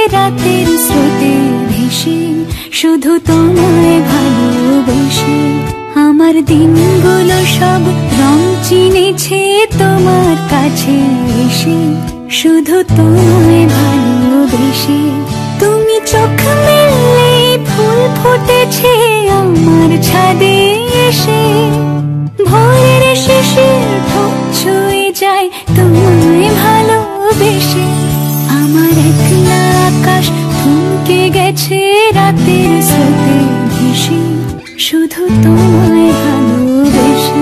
রাতের স্রোতে ভেসে, শুধু তোমায় ভালোবেসে। আমার দিনগুলো সব রং চিনেছে তোমার কাছে এসে, শুধু তোমায় ভালোবেসে। তুমি চোখ মেললে ফুল ফুটেছে আমার ছাদে এসে, ভোরের শিশির ঠোঁট ছুঁয়ে যায় তোমায় ভালোবেসে। আমার একলা আকাশ থমকে গেছে রাতের স্রোতে ভেসে, শুধু তোমায় ভালোবেসে।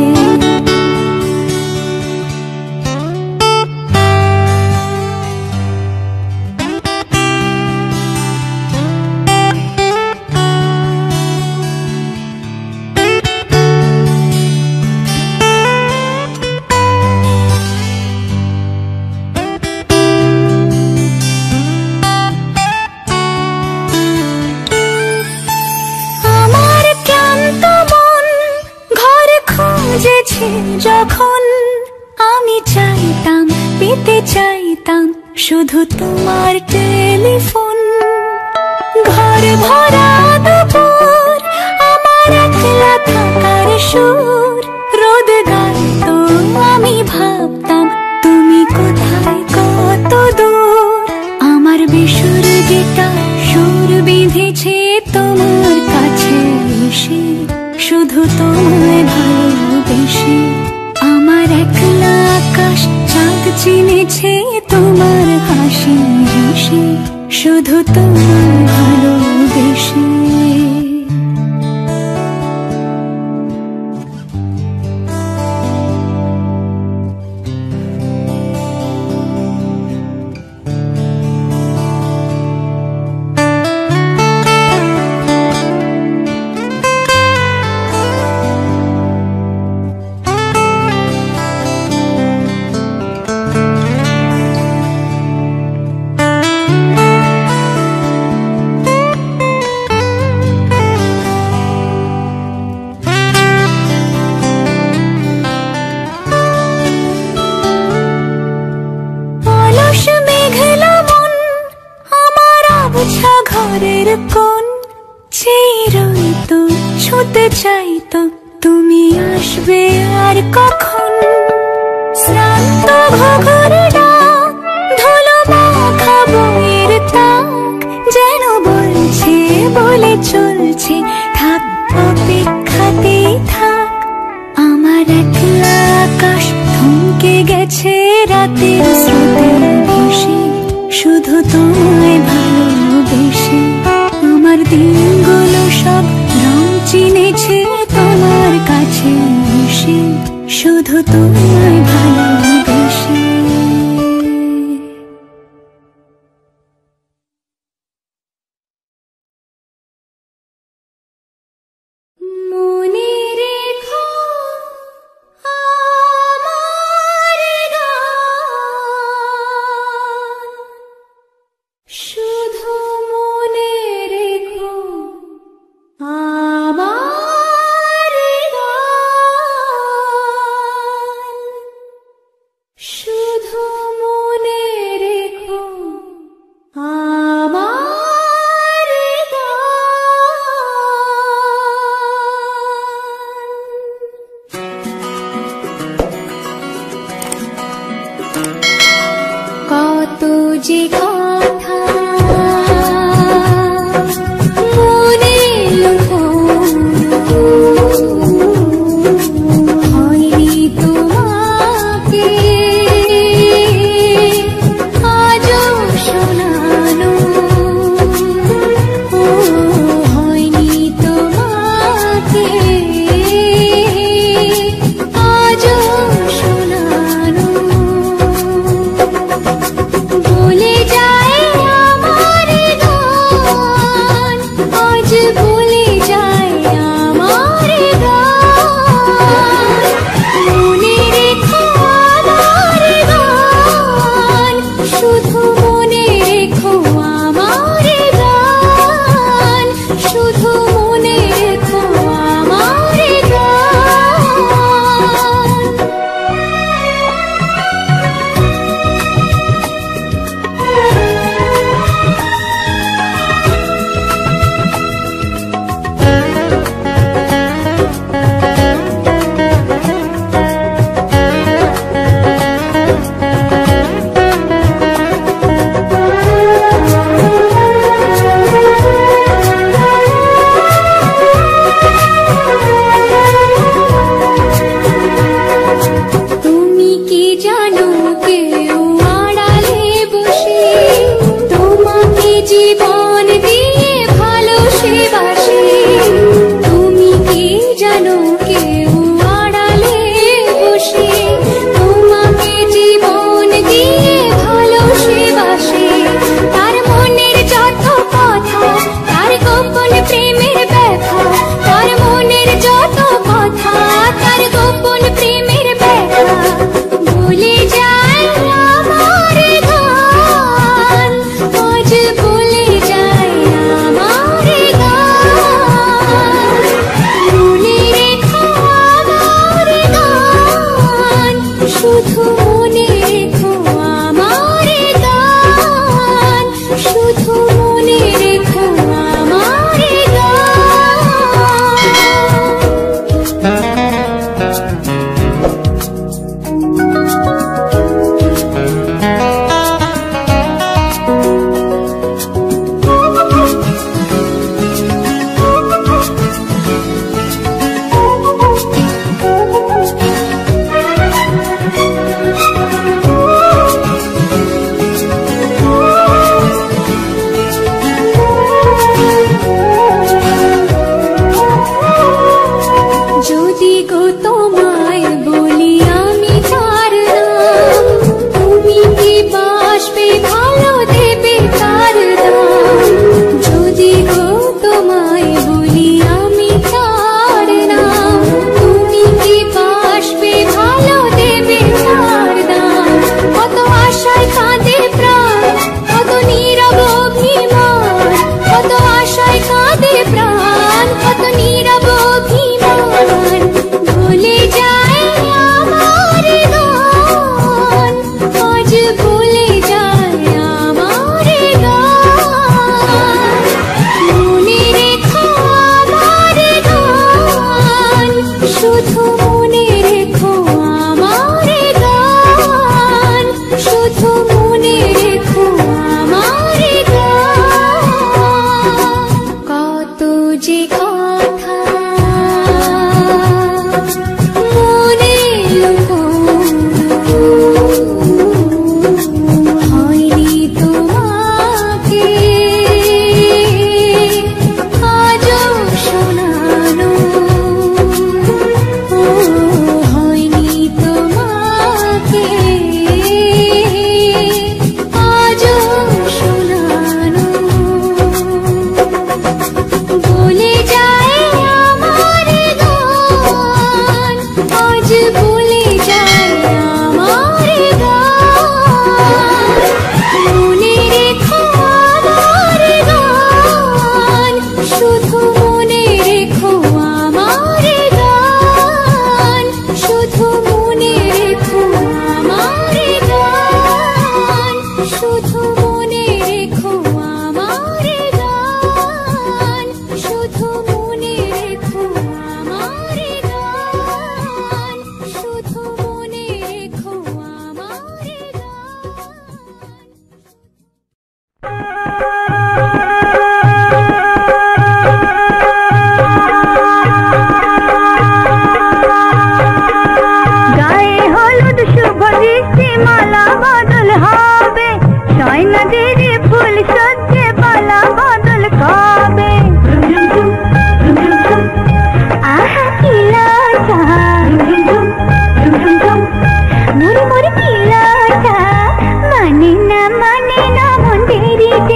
যখন আমি চাইতাম, পেতে চাইতাম শুধু তোমার টেলিফোন। ঘর ভরা দুপুর, আমার একলা থাকার সুর, রোদ গাইতো আমি ভাবতাম তুমি কোথায় কত দূর। আমার বেসুর গিটার সুর বেঁধেছে তোমার কাছে এসে, শুধু তোমায় ভালোবেসে। আমার একলা আকাশ চাঁদ চিনেছে তোমার হাসি হেসে, শুধু তোমায় ভালোবেসে। ঘরের কোণ চিরইতো ছুঁতে চাইতো তুমি আসবে আর কখন। শ্রান্ত ঘুঘুর ডাক, ধুলো মাখা বইয়ের তাক, যেন বলছে বলে চলছে থাক অপেক্ষাতেই থাক। আমার একলা আকাশ থমকে গেছে রাতের স্রোতে ভেসে, শুধু তোমায় ভালোবেসে। আমার দিনগুলো সব রং চিনেছে তোমার কাছে এসে, শুধু তোমায় ভালোবেসে। কত যে কথা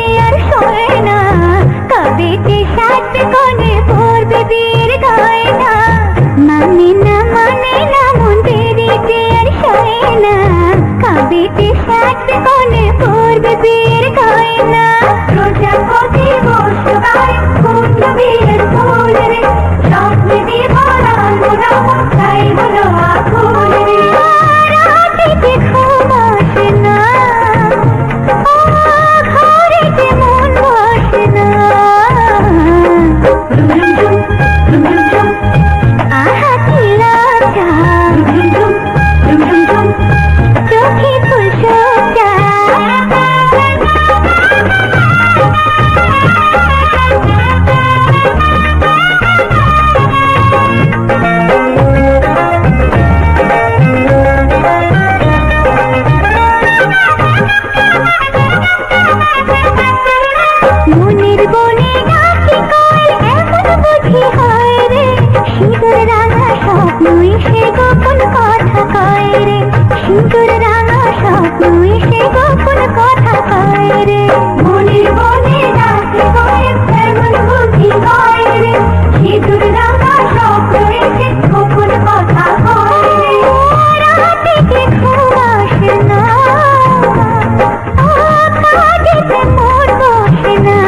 আর শোয় না, কবেতে সাত কোণে পড়বে বিয়ের গয়না। মানে না মন দেরিতে আর শোয় না, কবেতে সাত কোণে পড়বে বিয়ের গয়না। প্রজাপতি বসবাই কুণ্ড বিয়ের ফুল রে, স্বপ্নে দিব রাম তাই হলো আকুল রে। রাতেতে ঘুম আসে না, ঘরেতে মন বসে না। আহা কি লজ্জা, চোখে ফুল সোজা। মনের বনে ডাকি কয় এমন বুঝি হয় রে, সিঁদুর রাঙা স্বপ্ন এসে গোপন কথা কয় রে, সিঁদুর রাঙা স্বপ্ন এসে গোপন কথা কয় রে। মনের বনে ডাকি কয় এমন বুঝি হয় রে, সিঁদুর রাঙা স্বপ্ন এসে গোপন কথা কয় রে। রাতে ঘুম আসে না, কাঁদিতে মন বসে না।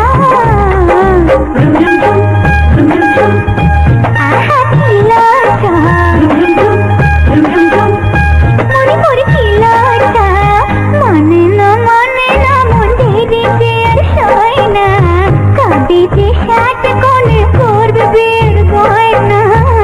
আহা কি লজ্জা, মনে করে কি লজ্জা। মানে না মন দেরিতে আর শোয় না, কবেতে সাত কোণে পড়বে বিয়ের গয়না।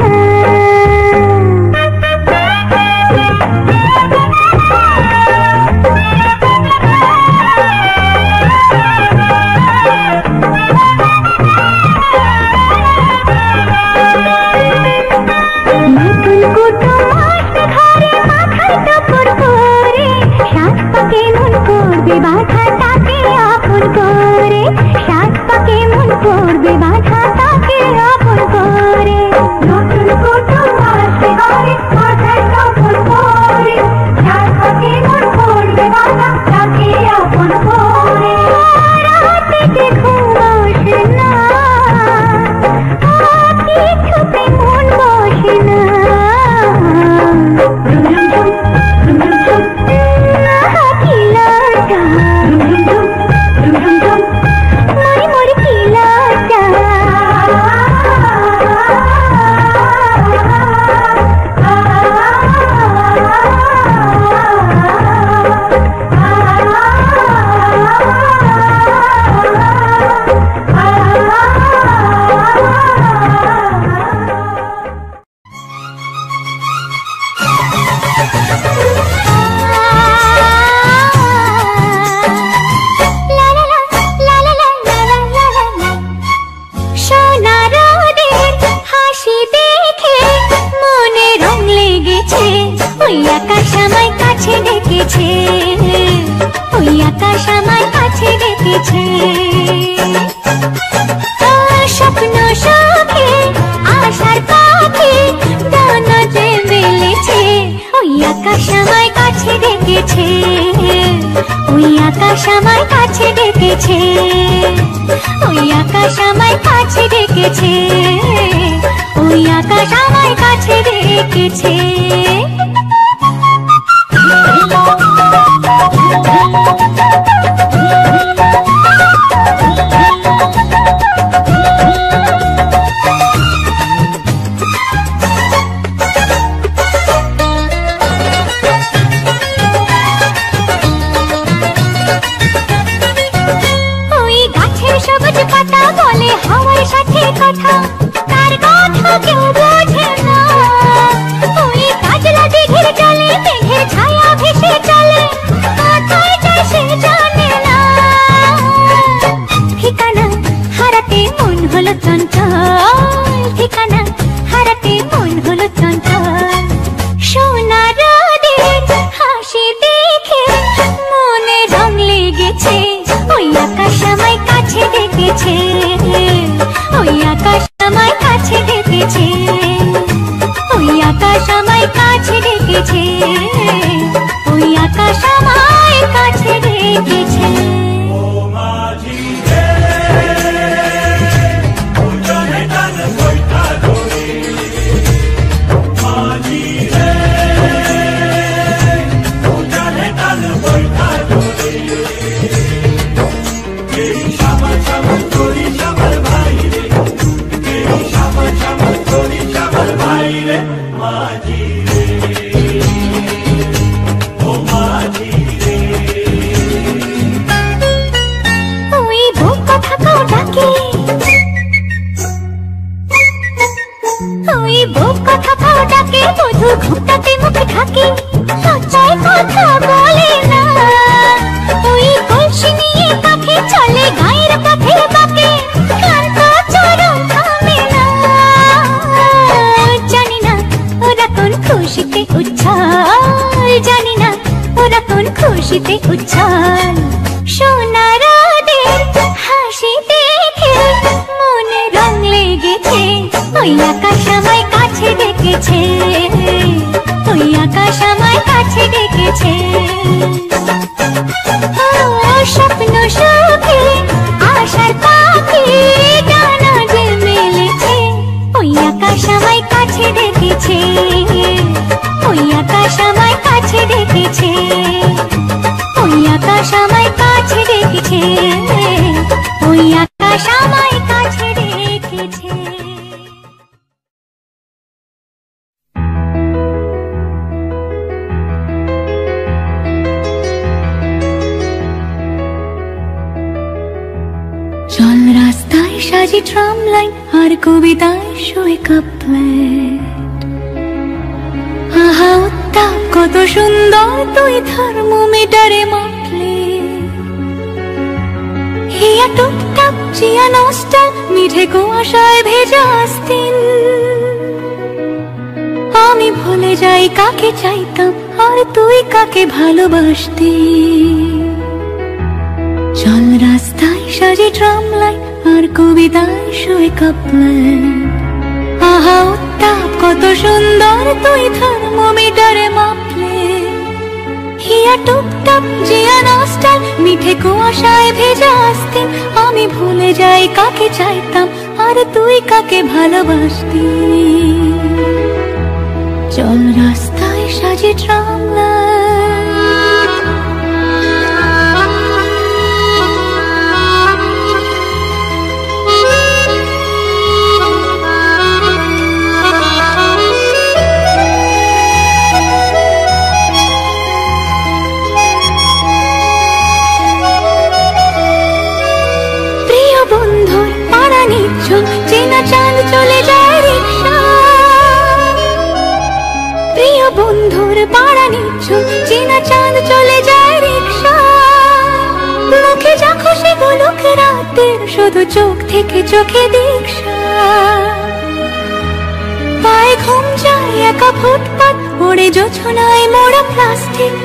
নতুন কুটুম আসবে ঘরে, মাথায় টপর করে, সাত পাকে মন করবে বাধা তাকে আপন করে, সাত পাকে মন করবে বাধা তাকে আপন করে। নতুন কুটুম আসবে ঘরে, মাথায় টপর করে, সাত পাকে মন করবে বাধা তাকে আপন করে। রাতে ঘুম আসে না, কিছুতে মন বসে না। আহা কি লজ্জা, মরে কি লজ্জা। সোনা রোদের হাসি দেখে মনে রং লেগেছে, ওই আকাশ আমায় কাছে ডেকেছে, ওই আকাশ আমায় কাছে ডেকেছে। স্বপ্ন সুখে আশার পাখি ডানাতে মেলেছে, ওই আকাশ আমায় কাছে ডেকেছে, ওই আকাশ আমায় কাছে ডেকেছে, ওই আকাশ আমায় কাছে ডেকেছে, ওই আকাশ আমায় কাছে ডেকেছে। ওই গাছের সবুজ পাতা বলে হাওয়ার সাথে কথা, তার কথা কেউ বোঝে না। ওই কাজলা দিঘির জলে মেঘের ছায়া ভেসে চলে, কোথায় যায় সে জানে না। ঠিকানা হারাতে মন হলো চঞ্চল, ঠিকানা হারাতে মন হলো চঞ্চল। সোনা রোদের হাসি দেখে মনে রং লেগেছে, ওই আকাশ আমায় কাছে ডেকেছে, ওই আকাশ আমায় কাছে ডেকেছে, ওই আকাশ আমায় কাছে ডেকেছে, ওই আকাশ আমায় কাছে ডেকেছে। খুশিতে উচ্ছ্বাল সোনার হাসি দেখে মনে রং লেগেছে। ওই আকাশ আমায় কাছে ডেকেছে, ওই আকাশ আমায় কাছে ডেকেছে। স্বপ্ন সুখে আশার পাখি ডানা যে মেলেছে। ওই আকাশ আমায় কাছে ডেকেছে, ওই আকাশ আমায় কাছে ডেকেছে, ওই আকাশ আমায় কাছে ডেকেছে, ওই আকাশ আমায় কাছে ডেকেছে। চল রাস্তায় সাজি ট্রাম লাইন আর কবিতায় শোয় কাপলেট। আহা উত্তাপ কত সুন্দর তুই থার্মোমিটারে মাপলে। হিয়া টুকটাক চিয়া নস্টাল মিঠে কুয়াশায় ভেজা আস্তিন। আমি ভুলে যাই কাকে চাইতাম আর তুই কাকে ভালোবাসতি। চল রাস্তায় সাজি ট্রাম লাইন আর কবিতায় শোয় কাপলেট। আহা উত্তাপ কত সুন্দর তুই থার্মোমিটারে মাপলে। হিয়া টুকটাক জিয়া নস্টাল মিঠে কুয়াশায় ভেজা আস্তিন। আমি ভুলে যাই কাকে চাইতাম আর তুই কাকে ভালোবাসতি। চল রাস্তায় সাজি ট্রাম লাইন। চেনা চাঁদ চলে যায় রিক্সা। প্রিয় বন্ধুর পাড়া নিচ্ছ চেনা চাঁদ চলে যায় রিক্সা। মুখে যা খুশি বলুক রাতের শুধু চোখ থেকে চোখে দীক্ষা। পায়ে ঘুম যায় একা ফুটপাত ওড়ে জোছনায় মোড়া প্লাস্টিক।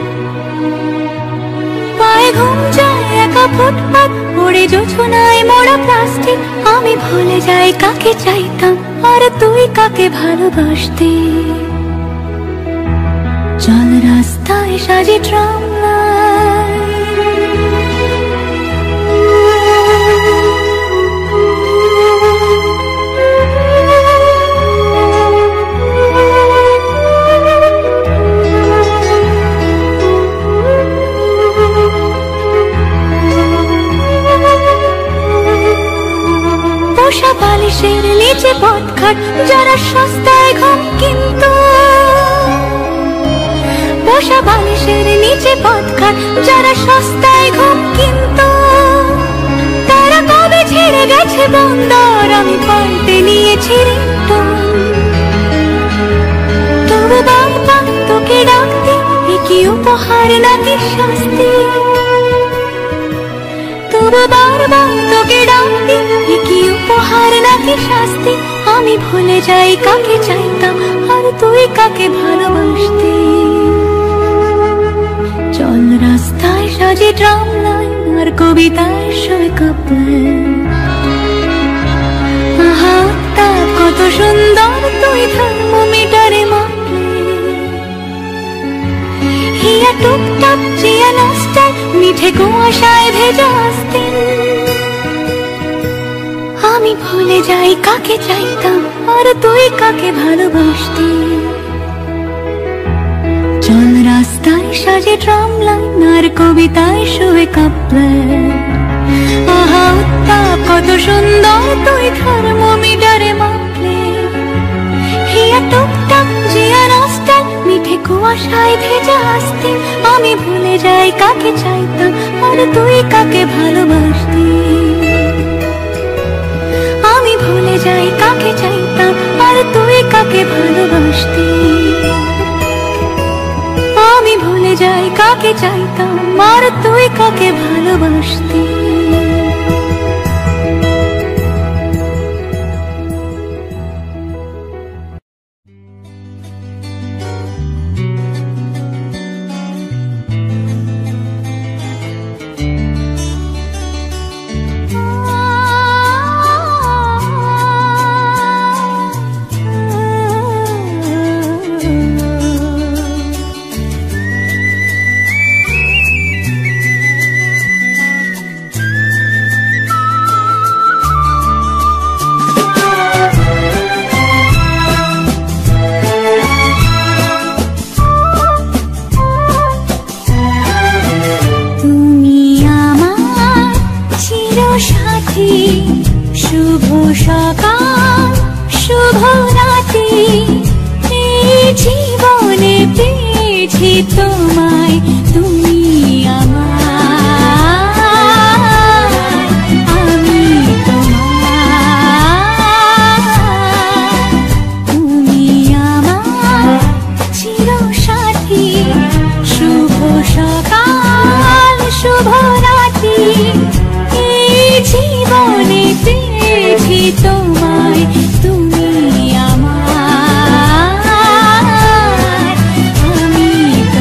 পায়ে ঘুম যায় একা ফুটপাত ওড়ে জোছনায় মোড়া প্লাস্টিক। আমি ভুলে যাই কাকে চাইতাম আর তুই কাকে ভালোবাসতি। চল রাস্তায় সাজি ট্রাম লাইন। পোষা বালিশের নিচে পথঘাট যারা সস্তায় ঘুম কিন্তু। পোষা বালিশের নিচে পথঘাট যারা সস্তায় ঘুম কিন্তু। তারা কবে ছেড়ে গেছে বন্দর আমি পাল্টে নিয়েছি রিংটোন। তবু বারবার তোকে ডাকতে কি উপহার নাকি শাস্তি। তবু বারবার তোকে ডাকতে কি উপহার নাকি শাস্তি। আমি ভুলে যাই কাকে চাইতাম আর তুই কাকে ভালোবাসতি। চল রাস্তায় সাজি ট্রাম লাইন আর কবিতায় শোয় কাপলেট। আহা উত্তাপ কত সুন্দর তুই থার্মোমিটারে মাপলে। হিয়া টুকটাক চিয়া নস্টাল মিঠে কুয়াশায় ভেজা আস্তিন। আমি ভুলে যাই কাকে চাইতাম আর তুই কাকে ভালোবাসতি। চল রাস্তায় সাজে ট্রাম লাইন আর কবিতায় শোয় কাপলেট। আহা বর্ষায় ভেজা আসতে আমি ভুলে যাই কাকে চাইতাম আর তুই কাকে ভালোবাসতি। আমি ভুলে যাই কাকে চাইতাম আর তুই কাকে ভালোবাসতি। আমি ভুলে যাই কাকে চাইতাম আর তুই কাকে ভালোবাসতি। শুভ সকাল শুভ রাতি, এই জীবনে পেয়েছি তোমায়, তুমি আমার, আমি তোমার। তুমি আমার চিরসাথী, শুভ সকাল শুভ রাতি, এই জীবনে পেয়েছি তোমায়, তুমি আমার, আমি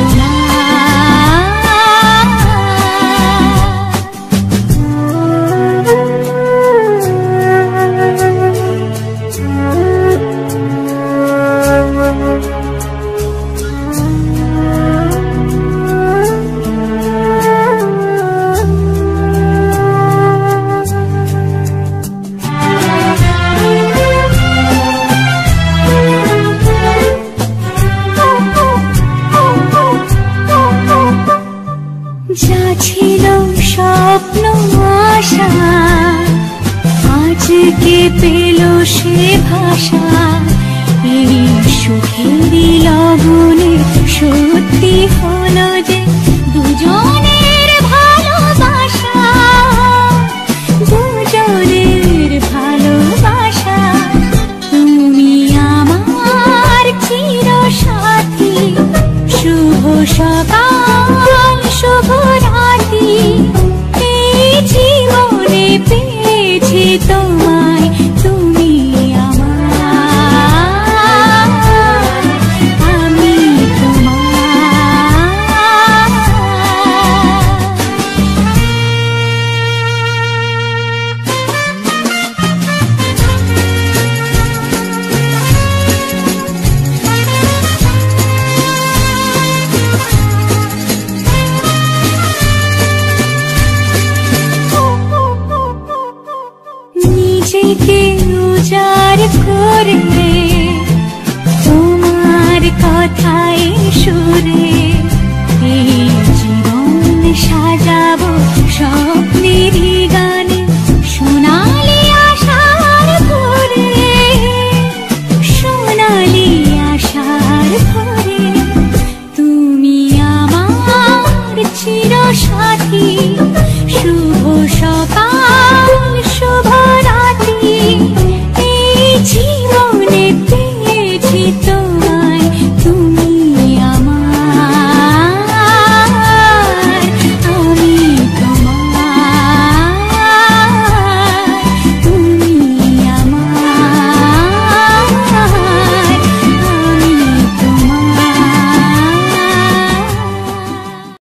যা ছিল স্বপ্ন আশা, আজকে পেল সে ভাষা, এই সুখেরই লগনে সত্যি হলো যে দুজনের ভালোবাসা, দুজনের ভালোবাসা। তুমি আমার চিরসাথী, শুভ সকাল শুভ রাতি, এই জীবনে পেয়েছি তোমায়, তুমি আমার, আমি নিজেকে উজাড় করে তোমার কথায় সুরে, এই জীবন সাজাবো স্বপ্নেরই গানে, সোনালি আশার ভোরে, সোনালি আশার ভোরে। তুমি আমার চিরসাথী,